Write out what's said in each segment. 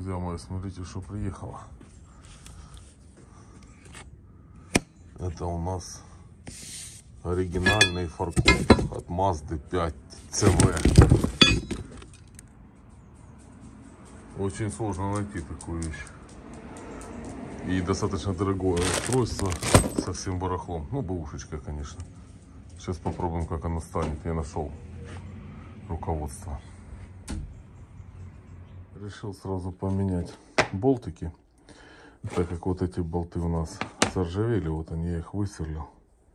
Друзья мои, смотрите, что приехало. Это у нас оригинальный фаркоп от Mazda 5 CV. Очень сложно найти такую вещь. И достаточно дорогое устройство со всем барахлом. Ну, бэушечка, конечно. Сейчас попробуем, как оно станет. Я нашел руководство. Решил сразу поменять болтики, так как вот эти болты у нас заржавели. Вот они, я их высверлил.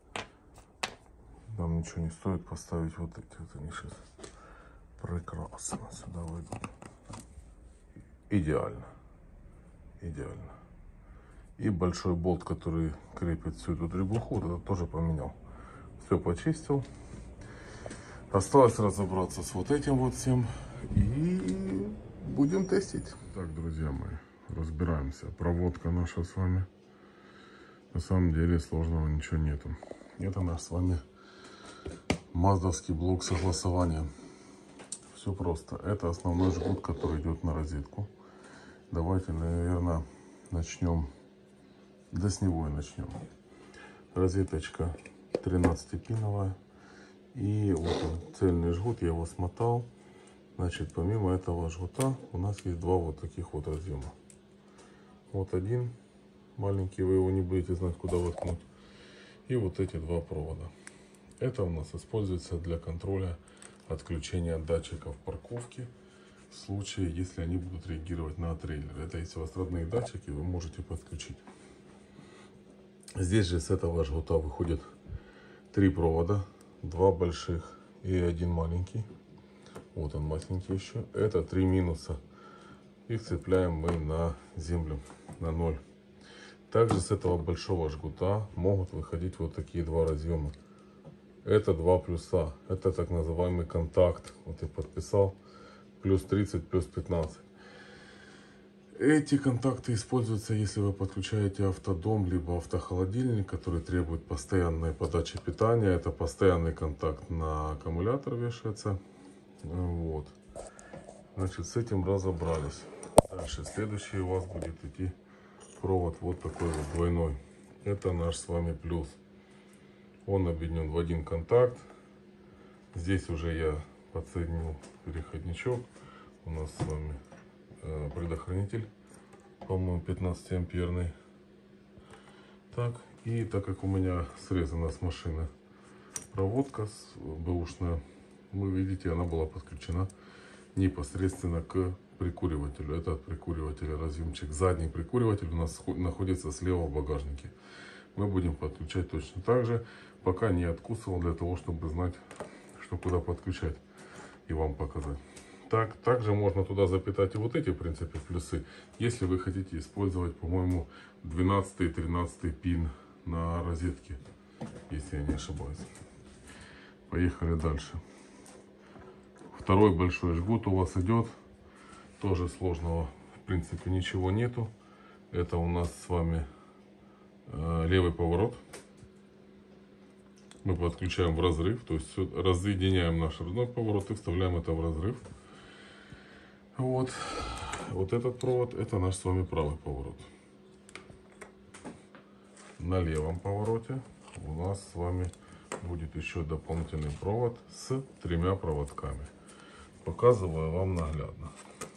Нам ничего не стоит поставить вот эти. Вот они сейчас прекрасно сюда выйдут. Идеально. Идеально. И большой болт, который крепит всю эту требуху, это тоже поменял. Все почистил. Осталось разобраться с вот этим вот всем. И будем тестить. Так, друзья мои, разбираемся. Проводка наша с вами. На самом деле сложного ничего нету. Это наш с вами маздовский блок согласования. Все просто. Это основной жгут, который идет на розетку. Давайте, наверное, начнем. Да с него и начнем. Розеточка 13-пиновая. И вот он, цельный жгут, я его смотал. Значит, помимо этого жгута у нас есть два вот таких вот разъема. Вот один маленький, вы его не будете знать, куда воткнуть. И вот эти два провода. Это у нас используется для контроля отключения датчиков парковки в случае, если они будут реагировать на трейлер. Это если у вас родные датчики, вы можете подключить. Здесь же с этого жгута выходит три провода, два больших и один маленький. Вот он масленький еще. Это три минуса. Их цепляем мы на землю, на ноль. Также с этого большого жгута могут выходить вот такие два разъема. Это два плюса. Это так называемый контакт. Вот я подписал. Плюс 30, плюс 15. Эти контакты используются, если вы подключаете автодом, либо автохолодильник, который требует постоянной подачи питания. Это постоянный контакт на аккумулятор вешается. Вот. Значит, с этим разобрались. Дальше, следующий у вас будет идти провод вот такой вот двойной. Это наш с вами плюс. Он объединен в один контакт. Здесь уже я подсоединил переходничок. У нас с вами предохранитель, по-моему, 15 амперный. Так, и так как у меня срезана с машины проводка бэушная, вы видите, она была подключена непосредственно к прикуривателю. Это от прикуривателя разъемчик. Задний прикуриватель у нас находится слева в багажнике. Мы будем подключать точно так же, пока не откусывал, для того, чтобы знать, что куда подключать и вам показать. Также можно туда запитать и вот эти, в принципе, плюсы, если вы хотите использовать, по-моему, 12 и 13 пин на розетке, если я не ошибаюсь. Поехали дальше. Второй большой жгут у вас идет. Тоже сложного, в принципе, ничего нету. Это у нас с вами левый поворот. Мы подключаем в разрыв, то есть разъединяем наш родной поворот и вставляем это в разрыв. Вот этот провод, это наш с вами правый поворот. На левом повороте у нас с вами будет еще дополнительный провод с тремя проводками. Показываю вам наглядно.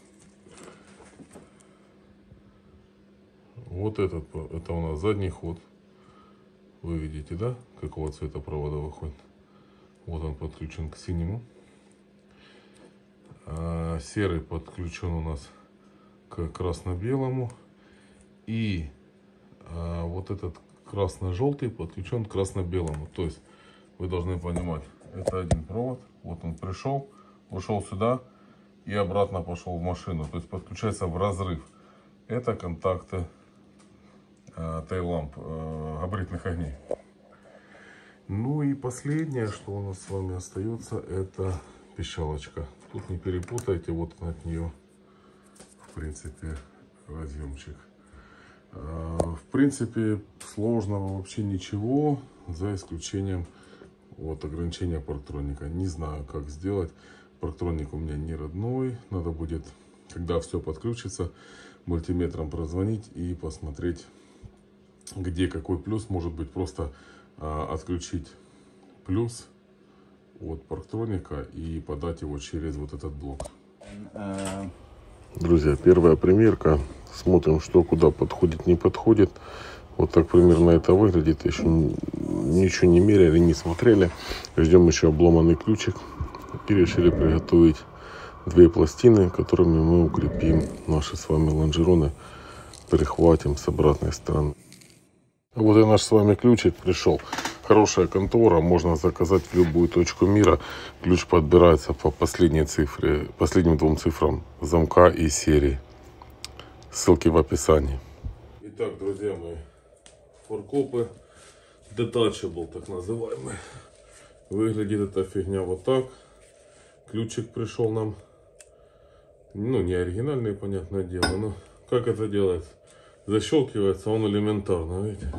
Вот это у нас задний ход. Вы видите, да, какого цвета провода выходит? Вот он подключен к синему. Серый подключен у нас к красно-белому. И вот этот красно-желтый подключен к красно-белому. То есть вы должны понимать, это один провод. Вот он пришел, ушел сюда и обратно пошел в машину. То есть подключается в разрыв. Это контакты тейл-ламп, габаритных огней. Ну и последнее, что у нас с вами остается, это пищалочка. Тут не перепутайте, вот от нее, в принципе, разъемчик. В принципе, сложного вообще ничего, за исключением вот ограничения парктроника. Не знаю, как сделать. Парктроник у меня не родной, надо будет когда все подключится, мультиметром прозвонить и посмотреть, где какой плюс. Может быть, просто отключить плюс от парктроника и подать его через вот этот блок. Друзья, первая примерка. Смотрим, что куда подходит, не подходит. Вот так примерно это выглядит. Еще ничего не меряли, не смотрели. Ждем еще обломанный ключик. И решили приготовить две пластины, которыми мы укрепим наши с вами лонжероны. Перехватим с обратной стороны. Вот и наш с вами ключик пришел. Хорошая контора, можно заказать в любую точку мира. Ключ подбирается по последней цифре, последним двум цифрам замка и серии. Ссылки в описании. Итак, друзья мои, форкопы Detachable, так называемый. Выглядит эта фигня вот так. Ключик пришел нам. Ну, не оригинальный, понятное дело, но как это делается? Защелкивается он элементарно, видите?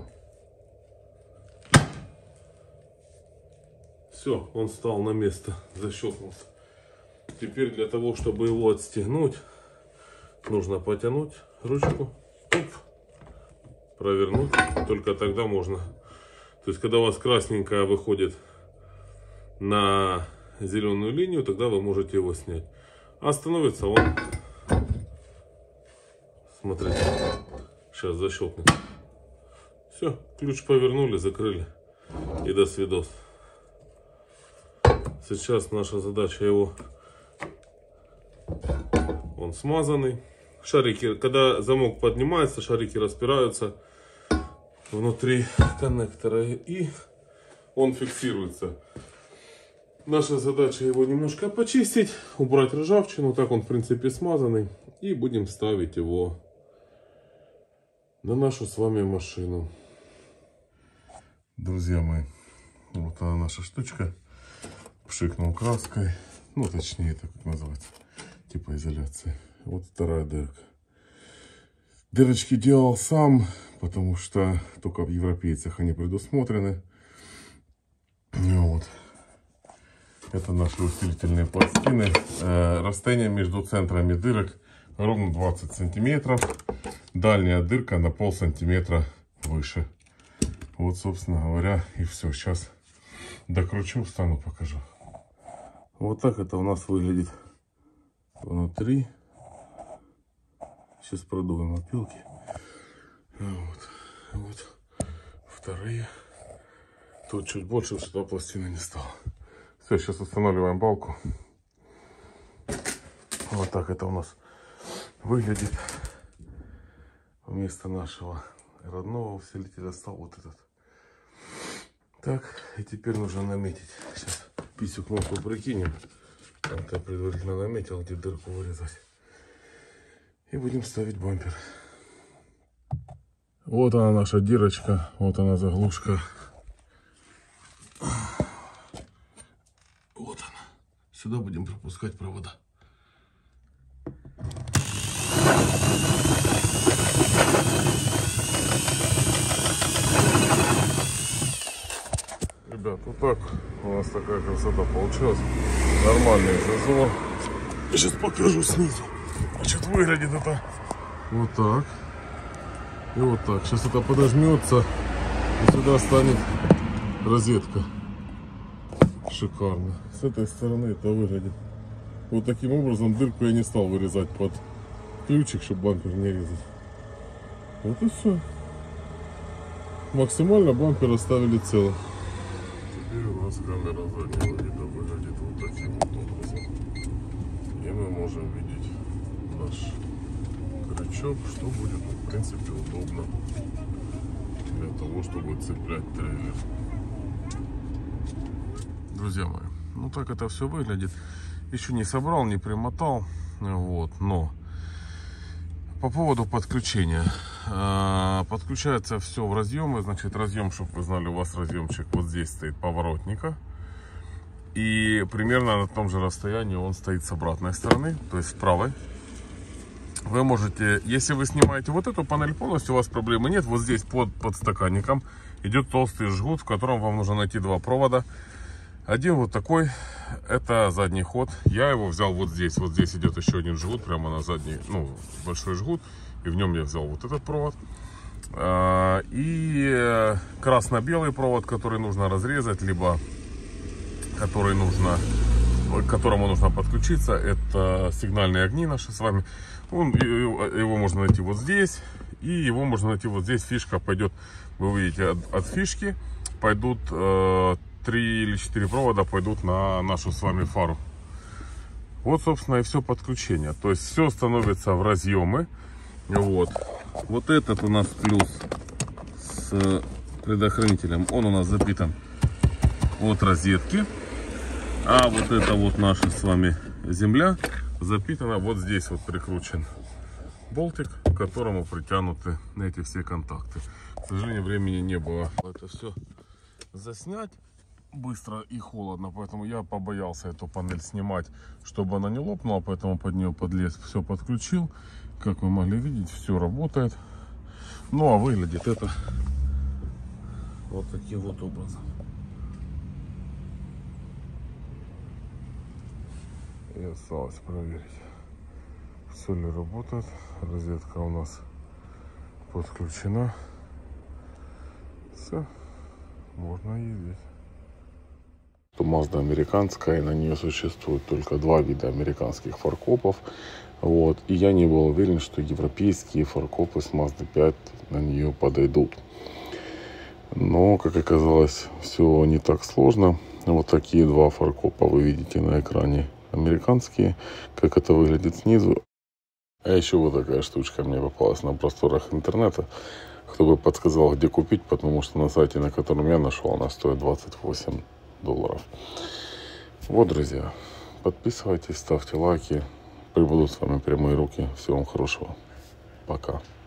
Все, он встал на место, защелкнулся. Теперь для того, чтобы его отстегнуть, нужно потянуть ручку, оп, провернуть. Только тогда можно. То есть, когда у вас красненькая выходит на зеленую линию, тогда вы можете его снять. А становится он, смотрите, сейчас защелкнет. Все, ключ повернули, закрыли и до свидос. Сейчас наша задача его, он смазанный. Шарики, когда замок поднимается, шарики распираются внутри коннектора и он фиксируется. Наша задача его немножко почистить, убрать ржавчину. Так он в принципе смазанный. И будем ставить его на нашу с вами машину. Друзья мои, вот она наша штучка. Пшикнул краской. Ну точнее это как называется. Типа изоляции. Вот вторая дырка. Дырочки делал сам, потому что только в европейцах они предусмотрены. Вот. Это наши усилительные пластины. Расстояние между центрами дырок ровно 20 сантиметров. Дальняя дырка на полсантиметра выше. Вот, собственно говоря, и все. Сейчас докручу, встану, покажу. Вот так это у нас выглядит внутри. Сейчас продуем опилки. Вот. Вторые. Тут чуть больше, сюда пластины не стало. Все, сейчас устанавливаем балку. Вот так это у нас выглядит. Вместо нашего родного усилителя стал вот этот. Так, и теперь нужно наметить. Сейчас писю кнопку прикинем. Там-то предварительно наметил, где дырку вырезать. И будем ставить бампер. Вот она наша дырочка. Вот она заглушка. Вот она. Сюда будем пропускать провода. Ребят, вот так у нас такая красота получилась. Нормальный зазор. Сейчас покажу снизу. Значит, выглядит это вот так. И вот так. Сейчас это подожмется. И сюда станет розетка. Шикарно. С этой стороны это выглядит. Вот таким образом дырку я не стал вырезать под ключик, чтобы бампер не резать. Вот и все. Максимально бампер оставили целым. Теперь у нас камера заднего вида выглядит вот таким вот образом. И мы можем видеть наш крючок, что будет, в принципе, удобно для того, чтобы цеплять трейлер. Друзья мои, ну так это все выглядит. Еще не собрал, не примотал. Вот, но по поводу подключения. Подключается все в разъемы. Значит, разъем, чтобы вы знали, у вас разъемчик вот здесь стоит поворотника. И примерно на том же расстоянии он стоит с обратной стороны, то есть с правой. Вы можете, если вы снимаете вот эту панель полностью, у вас проблемы нет. Вот здесь под подстаканником идет толстый жгут, в котором вам нужно найти два провода. Один вот такой, это задний ход. Я его взял вот здесь. Вот здесь идет еще один жгут, прямо на задний, ну, большой жгут. И в нем я взял вот этот провод. И красно-белый провод, который нужно разрезать, либо который нужно, к которому нужно подключиться. Это сигнальные огни наши с вами. Его можно найти вот здесь. И его можно найти вот здесь. Фишка пойдет, вы увидите, от фишки пойдут 3 или 4 провода пойдут на нашу с вами фару. Вот, собственно, и все подключение. То есть все становится в разъемы. Вот этот у нас плюс с предохранителем. Он у нас запитан от розетки. А вот это вот наша с вами земля запитана. Вот здесь вот прикручен болтик, к которому притянуты эти все контакты. К сожалению, времени не было это все заснять быстро и холодно, поэтому я побоялся эту панель снимать, чтобы она не лопнула, поэтому под нее подлез, все подключил. Как вы могли видеть, все работает. Ну а выглядит это вот таким вот образом. И осталось проверить, все ли работает. Розетка у нас подключена. Все, можно ездить. Mazda американская, и на нее существует только 2 вида американских фаркопов. Вот. И я не был уверен, что европейские фаркопы с Mazda 5 на нее подойдут. Но, как оказалось, все не так сложно. Вот такие 2 фаркопа вы видите на экране, американские. Как это выглядит снизу. А еще вот такая штучка мне попалась на просторах интернета. Кто бы подсказал, где купить, потому что на сайте, на котором я нашел, она стоит $28. Вот, друзья, подписывайтесь, ставьте лайки. Прибудут с вами прямые руки. Всего вам хорошего. Пока.